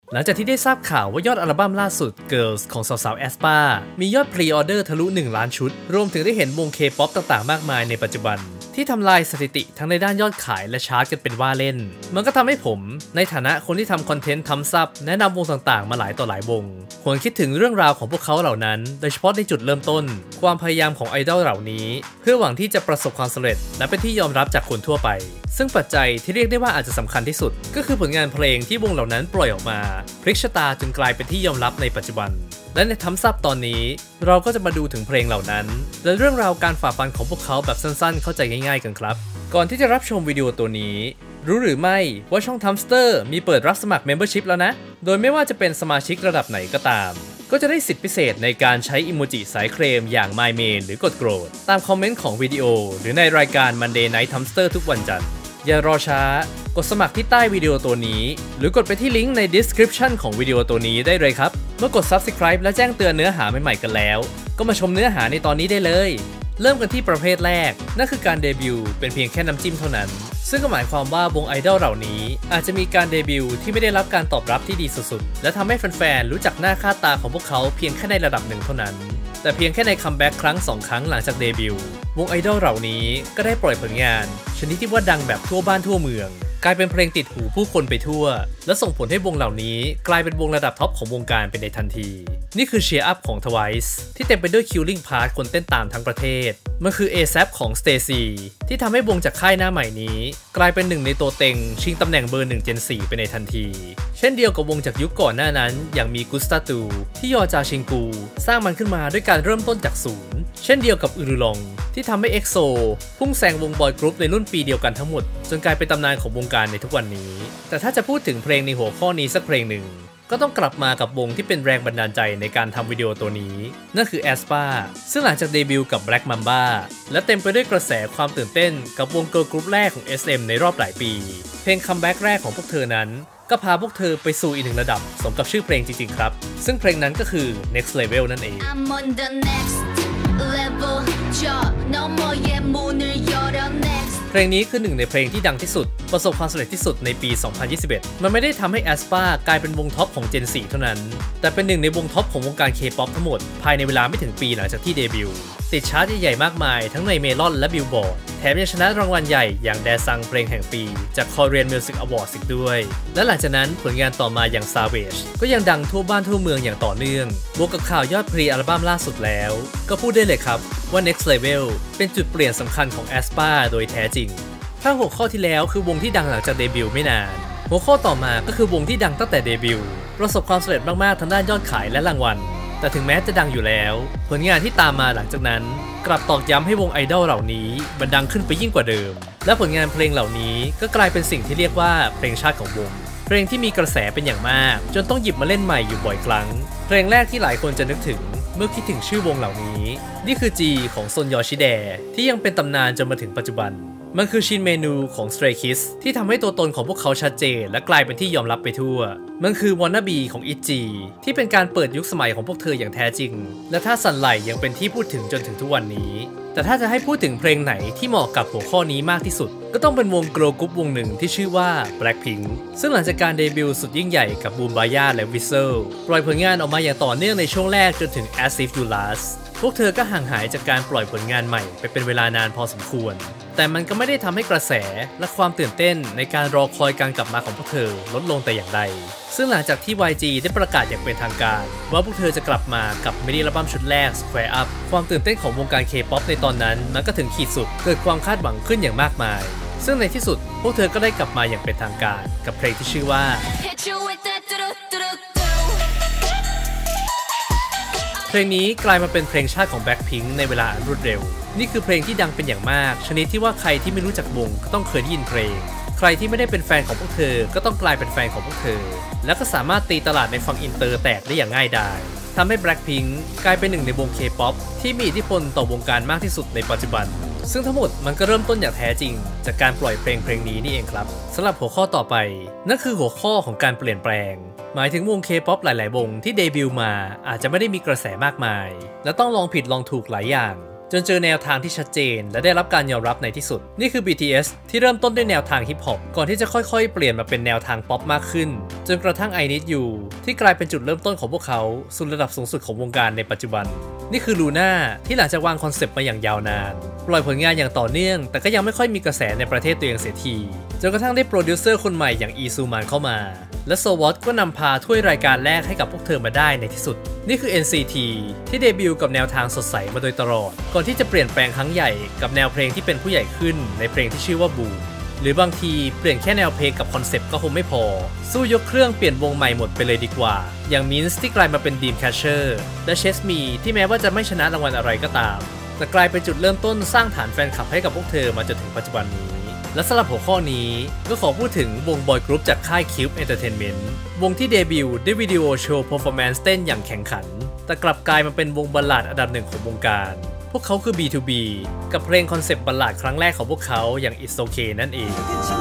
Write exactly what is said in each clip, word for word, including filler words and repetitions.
หลังจากที่ได้ทราบข่าวว่ายอดอัลบั้มล่าสุด Girls ของสาวๆ aespa มียอดพรีออเดอร์ทะลุหนึ่งล้านชุดรวมถึงได้เห็นวง K-pop ต่างๆมากมายในปัจจุบันที่ทำลายสถิติทั้งในด้านยอดขายและชาร์ตกันเป็นว่าเล่นมันก็ทำให้ผมในฐานะคนที่ทำคอนเทนต์ทำซับแนะนำวงต่างๆมาหลายต่อหลายวงหวนคิดถึงเรื่องราวของพวกเขาเหล่านั้นโดยเฉพาะในจุดเริ่มต้นความพยายามของไอดอลเหล่านี้เพื่อหวังที่จะประสบความสำเร็จและเป็นที่ยอมรับจากคนทั่วไปซึ่งปัจจัยที่เรียกได้ว่าอาจจะสำคัญที่สุดก็คือผลงานเพลงที่วงเหล่านั้นปล่อยออกมาพลิกชะตาจนกลายเป็นที่ยอมรับในปัจจุบันและในทำซับตอนนี้เราก็จะมาดูถึงเพลงเหล่านั้นและเรื่องราวการฝ่าฟันของพวกเขาแบบสั้นๆเข้าใจง่ายๆกันครับก่อนที่จะรับชมวิดีโอตัวนี้รู้หรือไม่ว่าช่อง Tumster มีเปิดรับสมัคร Membership แล้วนะโดยไม่ว่าจะเป็นสมาชิกระดับไหนก็ตามก็จะได้สิทธิพิเศษในการใช้อิโมจิสายเคลมอย่าง My Main หรือกดโกรธตามคอมเมนต์ของวิดีโอหรือในรายการ Monday Night Tumster ทุกวันจันทร์อย่ารอช้ากดสมัครที่ใต้วิดีโอตัวนี้หรือกดไปที่ลิงก์ใน description ของวิดีโอตัวนี้ได้เลยครับเมื่อกด Subscribe และแจ้งเตือนเนื้อหาใหม่ๆกันแล้วก็มาชมเนื้อหาในตอนนี้ได้เลยเริ่มกันที่ประเภทแรกนั่นคือการเดบิวต์เป็นเพียงแค่น้ำจิ้มเท่านั้นซึ่งก็หมายความว่าวงไอดอลเหล่านี้อาจจะมีการเดบิวต์ที่ไม่ได้รับการตอบรับที่ดีสุดๆและทำให้แฟนๆรู้จักหน้าค่าตาของพวกเขาเพียงแค่ในระดับหนึ่งเท่านั้นแต่เพียงแค่ในคัมแบ็กครั้งสองครั้งหลังจากเดบิวต์วงไอดอลเหล่านี้ก็ได้ปล่อยผลงานชนิดที่ว่าดังแบบทั่วบ้านทั่วเมืองกลายเป็นเพลงติดหูผู้คนไปทั่วและส่งผลให้วงเหล่านี้กลายเป็นวงระดับท็อปของวงการเป็นในทันทีนี่คือ Cheer Up ของ Twice ที่เต็มไปด้วย Killing Part คนเต้นตามทั้งประเทศมันคือ A$AP ของ Stacey ที่ทำให้วงจากค่ายหน้าใหม่นี้กลายเป็นหนึ่งในตัวเต็งชิงตำแหน่งเบอร์หนึ่ง Gen สี่ไปในทันทีเช่นเดียวกับวงจากยุคก่อนหน้านั้นอย่างมี Gustatu ที่ยอจาชิงกูสร้างมันขึ้นมาด้วยการเริ่มต้นจากศูนย์เช่นเดียวกับอุรุลองที่ทำให้ เอ็กโซ พุ่งแซงวงบอยกรุ๊ปในรุ่นปีเดียวกันทั้งหมดจนกลายเป็นตำนานของวงการในทุกวันนี้แต่ถ้าจะพูดถึงเพลงในหัวข้อนี้สักเพลงหนึ่งก็ต้องกลับมากับวงที่เป็นแรงบันดาลใจในการทำวิดีโอตัวนี้นั่นคือ aespa ซึ่งหลังจากเดบิวต์กับ Black Mamba และเต็มไปด้วยกระแสความตื่นเต้นกับวงเกิร์ลกรุ๊ปแรกของ เอส เอ็ม ในรอบหลายปีเพลงคัมแบ็กแรกของพวกเธอนั้นก็พาพวกเธอไปสู่อีกหนึ่งระดับสมกับชื่อเพลงจริงๆครับซึ่งเพลงนั้นก็คือ next level นั่นเองเพลงนี้คือหนึ่งในเพลงที่ดังที่สุดประสบความสำเร็จที่สุดในปี สองพันยี่สิบเอ็ด มันไม่ได้ทำให้ aespa กลายเป็นวงท็อปของ Gen สี่ เท่านั้นแต่เป็นหนึ่งในวงท็อปของวงการ K-pop ทั้งหมดภายในเวลาไม่ถึงปีหลังจากที่เดบิวต์ติดชาร์ตใหญ่ๆมากมายทั้งในเมลอนและบิลบอร์ดแถมยังชนะรางวัลใหญ่อย่างแดซังเพลงแห่งปีจาก Korean Music Awards อีกด้วยและหลังจากนั้นผลงานต่อมาอย่าง Savage ก็ยังดังทั่วบ้านทั่วเมืองอย่างต่อเนื่องบวกกับข่าวยอดพรีอัลบั้มล่าสุดแล้วก็พูดได้เลยครับว่า Next Level เป็นจุดเปลี่ยนสำคัญของ aespa โดยแท้จริงถ้าหัวข้อที่แล้วคือวงที่ดังหลังจากเดบิวต์ไม่นานหัวข้อต่อมาก็คือวงที่ดังตั้งแต่เดบิวต์ประสบความสำเร็จมากๆทางด้านยอดขายและรางวัลแต่ถึงแม้จะดังอยู่แล้วผลงานที่ตามมาหลังจากนั้นกลับตอกย้ำให้วงไอดอลเหล่านี้มันดังขึ้นไปยิ่งกว่าเดิมและผลงานเพลงเหล่านี้ก็กลายเป็นสิ่งที่เรียกว่าเพลงชาติของวงเพลงที่มีกระแสเป็นอย่างมากจนต้องหยิบมาเล่นใหม่อยู่บ่อยครั้งเพลงแรกที่หลายคนจะนึกถึงเมื่อคิดถึงชื่อวงเหล่านี้นี่คือ G ของซนยอชิแดที่ยังเป็นตำนานจนมาถึงปัจจุบันมันคือชินเมนูของ Stray Kids ที่ทำให้ตัวตนของพวกเขาชัดเจนและกลายเป็นที่ยอมรับไปทั่วมันคือ Wannabe ของ ไอ จี ที่เป็นการเปิดยุคสมัยของพวกเธออย่างแท้จริงและถ้าสั่นไหลยังเป็นที่พูดถึงจนถึงทุกวันนี้แต่ถ้าจะให้พูดถึงเพลงไหนที่เหมาะกับหัวข้อนี้มากที่สุดก็ต้องเป็นวงเกิร์ลกรุ๊ปวงหนึ่งที่ชื่อว่า Blackpink ซึ่งหลังจากการเดบิวต์สุดยิ่งใหญ่กับ Boombayah และ Whistle ปล่อยผลงานออกมาอย่างต่อเนื่องในช่วงแรกจนถึง As If You Last พวกเธอก็ห่างหายจากการปล่อยผลงานใหม่ไปเป็นเวลานานพอสมควรแต่มันก็ไม่ได้ทำให้กระแสและความตื่นเต้นในการรอคอยการกลับมาของพวกเธอลดลงแต่อย่างใดซึ่งหลังจากที่ วาย จี ได้ประกาศอย่างเป็นทางการว่าพวกเธอจะกลับมากับมินิอัลบั้มชุดแรก Square Up ความตื่นเต้นของวงการ K-pop ในตอนนั้นมันก็ถึงขีดสุดเกิดความคาดหวังขึ้นอย่างมากมายซึ่งในที่สุดพวกเธอก็ได้กลับมาอย่างเป็นทางการกับเพลงที่ชื่อว่าเพลงนี้กลายมาเป็นเพลงชาติของ Blackpink ในเวลาอันรวดเร็วนี่คือเพลงที่ดังเป็นอย่างมากชนิดที่ว่าใครที่ไม่รู้จักวงก็ต้องเคยได้ยินเพลงใครที่ไม่ได้เป็นแฟนของพวกเธอก็ต้องกลายเป็นแฟนของพวกเธอและก็สามารถตีตลาดในฝั่งอินเตอร์แตกได้อย่างง่ายดายทำให้ Blackpink กลายเป็นหนึ่งในวง K-pop ที่มีอิทธิพลต่อวงการมากที่สุดในปัจจุบันซึ่งทั้งหมดมันก็เริ่มต้นอย่างแท้จริงจากการปล่อยเพลงเพลงนี้นี่เองครับสำหรับหัวข้อต่อไปนั่นคือหัวข้อของการเปลี่ยนแปลงหมายถึงวง K-pop หลายๆวงที่เดบิวต์มาอาจจะไม่ได้มีกระแสมากมายและต้องลองผิดลองถูกหลายอย่างจนเจอแนวทางที่ชัดเจนและได้รับการยอมรับในที่สุดนี่คือ บี ที เอส ที่เริ่มต้นด้วยแนวทางฮิปฮอปก่อนที่จะค่อยๆเปลี่ยนมาเป็นแนวทางป๊อปมากขึ้นจนกระทั่ง I Need You ที่กลายเป็นจุดเริ่มต้นของพวกเขาสู่ระดับสูงสุดของวงการในปัจจุบันนี่คือลูน่าที่หลังจากวางคอนเซปต์มาอย่างยาวนานปล่อยผลงานอย่างต่อเนื่องแต่ก็ยังไม่ค่อยมีกระแสในประเทศตัวเองเสียทีจนกระทั่งได้โปรดิวเซอร์คนใหม่อย่างอีซูมานเข้ามาและโซวอตก็นำพาถ้วยรายการแรกให้กับพวกเธอมาได้ในที่สุดนี่คือ เอ็น ซี ที ที่เดบิวต์กับแนวทางสดใสมาโดยตลอดก่อนที่จะเปลี่ยนแปลงครั้งใหญ่กับแนวเพลงที่เป็นผู้ใหญ่ขึ้นในเพลงที่ชื่อว่าบูหรือบางทีเปลี่ยนแค่แนวเพลงกับคอนเซปต์ก็คงไม่พอสู้ยกเครื่องเปลี่ยนวงใหม่หมดไปเลยดีกว่าอย่างมินส์ที่กลายมาเป็นดีมแคชเชอร์และเชสมีที่แม้ว่าจะไม่ชนะรางวัลอะไรก็ตามแต่กลายเป็นจุดเริ่มต้นสร้างฐานแฟนคลับให้กับพวกเธอมาจนถึงปัจจุบันนี้และสำหรับหัวข้อนี้ก็ขอพูดถึงวงบอยกรุ๊ปจากค่าย Cube Entertainment วงที่เดบิวต์ด้วยวิดีโอโชว์ performance เต้นอย่างแข่งขันแต่กลับกลายมาเป็นวงบัลลาดอันดับหนึ่งของวงการพวกเขาคือ บี ทู บี กับเพลงคอนเซปต์บัลลาดครั้งแรกของพวกเขาอย่าง It's Okay นั่นเอง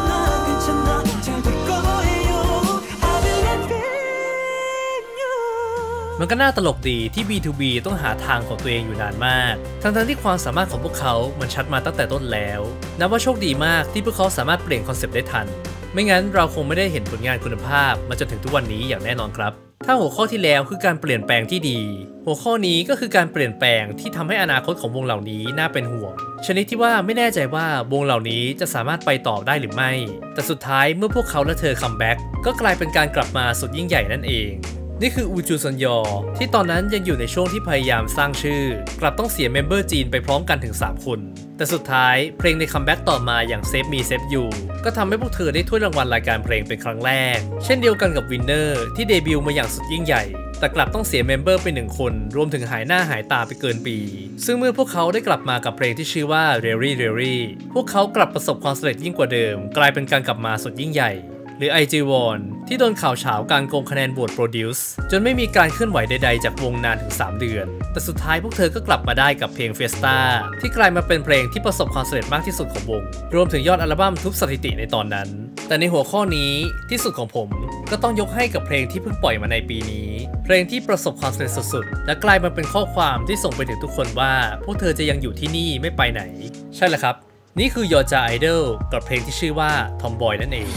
มันก็น่าตลกดีที่ บี ทู บี ต้องหาทางของตัวเองอยู่นานมากทั้งๆที่ความสามารถของพวกเขามันชัดมาตั้งแต่ต้นแล้วนับว่าโชคดีมากที่พวกเขาสามารถเปลี่ยนคอนเซปต์ได้ทันไม่งั้นเราคงไม่ได้เห็นผลงานคุณภาพมาจนถึงทุกวันนี้อย่างแน่นอนครับถ้าหัวข้อที่แล้วคือการเปลี่ยนแปลงที่ดีหัวข้อนี้ก็คือการเปลี่ยนแปลงที่ทำให้อนาคตของวงเหล่านี้น่าเป็นห่วงชนิดที่ว่าไม่แน่ใจว่าวงเหล่านี้จะสามารถไปต่อได้หรือไม่แต่สุดท้ายเมื่อพวกเขาและเธอคัมแบ็กก็กลายเป็นการกลับมาสุดยิ่งใหญ่นั่นเองนี่คืออูจูซอนยอที่ตอนนั้นยังอยู่ในช่วงที่พยายามสร้างชื่อกลับต้องเสียเมมเบอร์จีนไปพร้อมกันถึงสามคนแต่สุดท้ายเพลงในคัมแบ็กต่อมาอย่าง Save Me Save You ก็ทำให้พวกเธอได้ถ้วยรางวัลรายการเพลงเป็นครั้งแรกเช่นเดียวกันกับ Winner ที่เดบิวต์มาอย่างสุดยิ่งใหญ่แต่กลับต้องเสียเมมเบอร์ไปหนึ่งคนรวมถึงหายหน้าหายตาไปเกินปีซึ่งเมื่อพวกเขาได้กลับมากับเพลงที่ชื่อว่า Really Really พวกเขากลับประสบความสำเร็จยิ่งกว่าเดิมกลายเป็นการกลับมาสุดยิ่งใหญ่หรือ ไอ จี วอน ที่โดนข่าวเฉาการโกงคะแนนโหวตโปรดิวซ์จนไม่มีการเคลื่อนไหวใดๆจากวงนานถึงสามเดือนแต่สุดท้ายพวกเธอก็กลับมาได้กับเพลง Fiesta ที่กลายมาเป็นเพลงที่ประสบความสำเร็จมากที่สุดของวงรวมถึงยอดอัลบั้มทุบสถิติในตอนนั้นแต่ในหัวข้อนี้ที่สุดของผมก็ต้องยกให้กับเพลงที่เพิ่งปล่อยมาในปีนี้เพลงที่ประสบความสำเร็จสุดๆและกลายมาเป็นข้อความที่ส่งไปถึงทุกคนว่าพวกเธอจะยังอยู่ที่นี่ไม่ไปไหนใช่แล้วครับนี่คือ Yoja Idol กับเพลงที่ชื่อว่า Tomboy นั่นเอง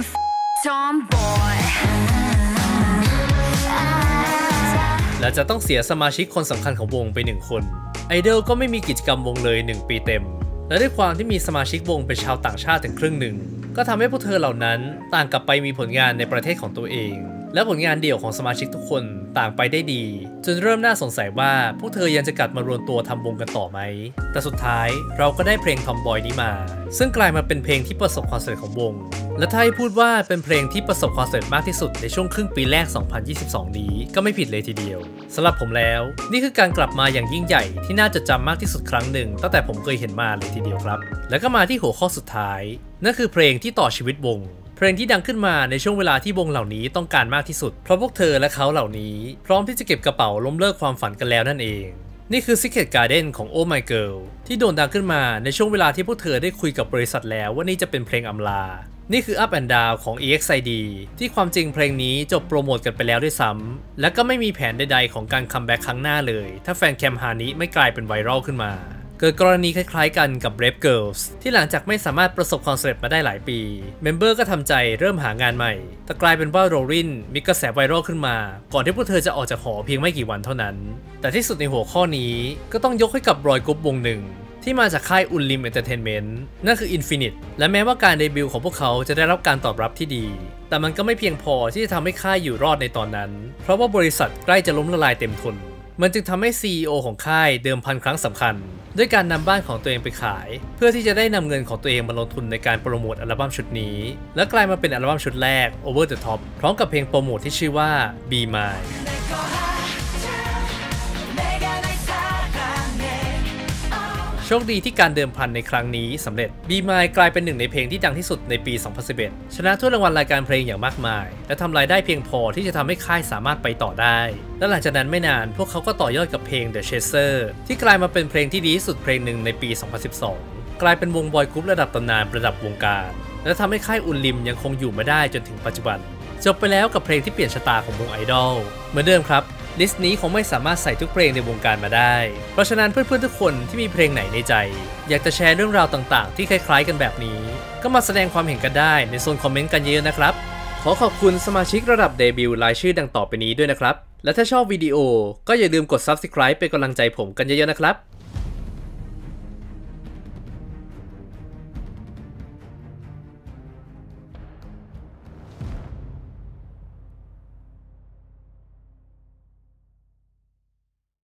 และจะต้องเสียสมาชิกคนสำคัญของวงไปหนึ่งคนไอดอลก็ไม่มีกิจกรรมวงเลยหนึ่งปีเต็มและด้วยความที่มีสมาชิกวงเป็นชาวต่างชาติถึงครึ่งหนึ่งก็ทำให้พวกเธอเหล่านั้นต่างกลับไปมีผลงานในประเทศของตัวเองและผลงานเดี่ยวของสมาชิกทุกคนต่างไปได้ดีจนเริ่มน่าสงสัยว่าพวกเธอยังจะกลับมารวมตัวทำวงกันต่อไหมแต่สุดท้ายเราก็ได้เพลง Tomboy นี้มาซึ่งกลายมาเป็นเพลงที่ประสบความสำเร็จของวงและถ้าให้พูดว่าเป็นเพลงที่ประสบความสำเร็จมากที่สุดในช่วงครึ่งปีแรก สองพันยี่สิบสอง นี้ก็ไม่ผิดเลยทีเดียวสำหรับผมแล้วนี่คือการกลับมาอย่างยิ่งใหญ่ที่น่าจะจำมากที่สุดครั้งหนึ่งตั้งแต่ผมเคยเห็นมาเลยทีเดียวครับแล้วก็มาที่หัวข้อสุดท้ายนั่นคือเพลงที่ต่อชีวิตวงเพลงที่ดังขึ้นมาในช่วงเวลาที่วงเหล่านี้ต้องการมากที่สุดเพราะพวกเธอและเขาเหล่านี้พร้อมที่จะเก็บกระเป๋าล้มเลิกความฝันกันแล้วนั่นเองนี่คือ Secret Garden ของ Oh My Girl ที่โด่งดังขึ้นมาในช่วงเวลาที่พวกเธอได้คุยกับบริษัทแล้วว่านี่จะเป็นเพลงอำลานี่คือ Up and Down ของ อี เอ็กซ์ ไอ ดี ที่ความจริงเพลงนี้จบโปรโมทกันไปแล้วด้วยซ้ำและก็ไม่มีแผนใดๆของการคัมแบ็กครั้งหน้าเลยถ้าแฟนแคมฮานิไม่กลายเป็นไวรัลขึ้นมาเกิดกรณีคล้ายๆกันกับ Brave Girls ที่หลังจากไม่สามารถประสบความสำเร็จมาได้หลายปีเมมเบอร์ก็ทำใจเริ่มหางานใหม่แต่กลายเป็นว่าโรลินมีกระแสไวรัลขึ้นมาก่อนที่พวกเธอจะออกจากหอเพียงไม่กี่วันเท่านั้นแต่ที่สุดในหัวข้อนี้ก็ต้องยกให้กับบอยกรุ๊ปวงหนึ่งที่มาจากค่ายอุลลิมเอนเตอร์เทนเมนต์นั่นคือ Infinite และแม้ว่าการเดบิวต์ของพวกเขาจะได้รับการตอบรับที่ดีแต่มันก็ไม่เพียงพอที่จะทำให้ค่ายอยู่รอดในตอนนั้นเพราะว่าบริษัทใกล้จะล้มละลายเต็มทนมันจึงทำให้ ซี อี โอ ของค่ายเดิมพันครั้งสำคัญด้วยการนำบ้านของตัวเองไปขายเพื่อที่จะได้นำเงินของตัวเองมาลงทุนในการโปรโมทอัลบั้มชุดนี้และกลายมาเป็นอัลบั้มชุดแรก Over the Top พร้อมกับเพลงโปรโมทที่ชื่อว่า Be Mine โชคดีที่การเดิมพันในครั้งนี้สำเร็จ Be Mine กลายเป็นหนึ่งในเพลงที่ดังที่สุดในปี สองพันสิบเอ็ด ชนะถ้วยรางวัลรายการเพลงอย่างมากมายและทำรายได้เพียงพอที่จะทำให้ค่ายสามารถไปต่อได้และหลังจากนั้นไม่นานพวกเขาก็ต่อยอดกับเพลง The Chaser ที่กลายมาเป็นเพลงที่ดีที่สุดเพลงหนึ่งในปี สองพันสิบสอง กลายเป็นวงบอยกรุ๊ประดับตำนานระดับวงการและทำให้ค่ายอุลลิมยังคงอยู่มาได้จนถึงปัจจุบันจบไปแล้วกับเพลงที่เปลี่ยนชะตาของวงไอดอลเหมือนเดิมครับลิสต์นี้คงไม่สามารถใส่ทุกเพลงในวงการมาได้เพราะฉะนั้นเพื่อนๆทุกคนที่มีเพลงไหนในใจอยากจะแชร์เรื่องราวต่างๆที่คล้ายๆกันแบบนี้ก็มาแสดงความเห็นกันได้ในโซนคอมเมนต์กันเยอะๆนะครับขอขอบคุณสมาชิกระดับเดบิวต์รายชื่อดังต่อไปนี้ด้วยนะครับและถ้าชอบวิดีโอก็อย่าลืมกด ซับสไครบ์ เป็นกำลังใจผมกันเยอะๆนะครับ